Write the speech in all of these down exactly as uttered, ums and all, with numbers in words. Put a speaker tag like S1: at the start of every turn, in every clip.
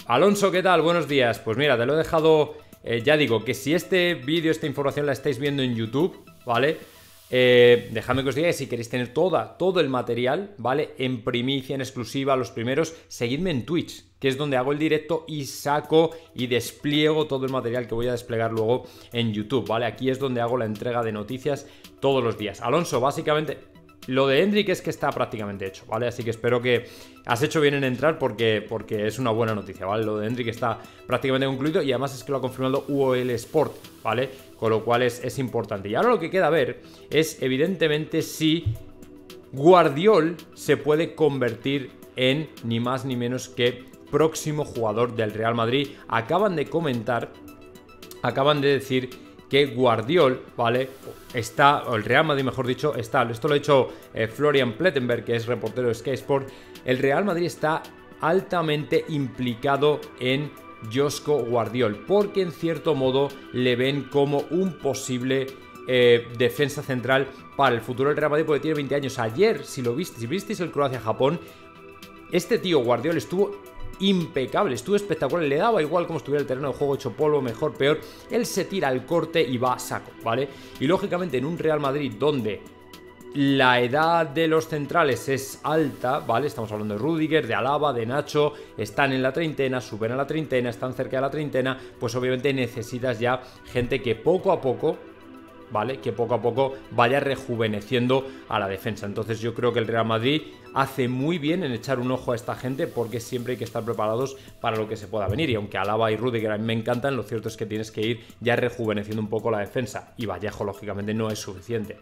S1: Alonso, ¿qué tal? Buenos días. Pues mira, te lo he dejado, eh, ya digo, que si este vídeo, esta información la estáis viendo en YouTube, ¿vale? Eh, dejadme que os diga que si queréis tener toda, todo el material, ¿vale? En primicia, en exclusiva, los primeros, seguidme en Twitch, que es donde hago el directo y saco y despliego todo el material que voy a desplegar luego en YouTube, ¿vale? Aquí es donde hago la entrega de noticias todos los días. Alonso, básicamente, lo de Hendrik es que está prácticamente hecho, ¿vale? Así que espero que has hecho bien en entrar porque, porque es una buena noticia, ¿vale? Lo de Hendrik está prácticamente concluido y además es que lo ha confirmado U O L Sport, ¿vale? Con lo cual es, es importante. Y ahora lo que queda ver es, evidentemente, si Guardiol se puede convertir en ni más ni menos que próximo jugador del Real Madrid. Acaban de comentar, acaban de decir que Guardiol, ¿vale? Está, o el Real Madrid mejor dicho, está, esto lo ha hecho eh, Florian Plettenberg, que es reportero de Sky Sport. El Real Madrid está altamente implicado en Joško Guardiol, porque en cierto modo le ven como un posible eh, defensa central para el futuro del Real Madrid, porque tiene veinte años. Ayer, si lo viste, si visteis el Croacia-Japón, este tío Guardiol estuvo impecable, estuvo espectacular, le daba igual cómo estuviera el terreno de juego, hecho polvo, mejor, peor, él se tira al corte y va a saco, ¿vale? Y lógicamente en un Real Madrid donde la edad de los centrales es alta, ¿vale? Estamos hablando de Rüdiger, de Alaba, de Nacho, están en la treintena, suben a la treintena, están cerca de la treintena, pues obviamente necesitas ya gente que poco a poco, ¿vale? Que poco a poco vaya rejuveneciendo a la defensa. Entonces yo creo que el Real Madrid hace muy bien en echar un ojo a esta gente, porque siempre hay que estar preparados para lo que se pueda venir. Y aunque Alaba y Rüdiger a mí me encantan, lo cierto es que tienes que ir ya rejuveneciendo un poco la defensa. Y Vallejo, lógicamente, no es suficiente.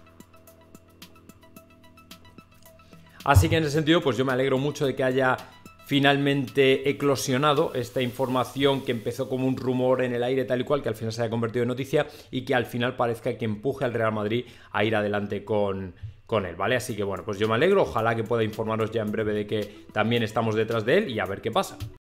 S1: Así que en ese sentido, pues yo me alegro mucho de que haya finalmente eclosionado esta información que empezó como un rumor en el aire tal y cual, que al final se haya convertido en noticia y que al final parezca que empuje al Real Madrid a ir adelante con, con él, ¿vale? Así que bueno, pues yo me alegro, ojalá que pueda informaros ya en breve de que también estamos detrás de él y a ver qué pasa.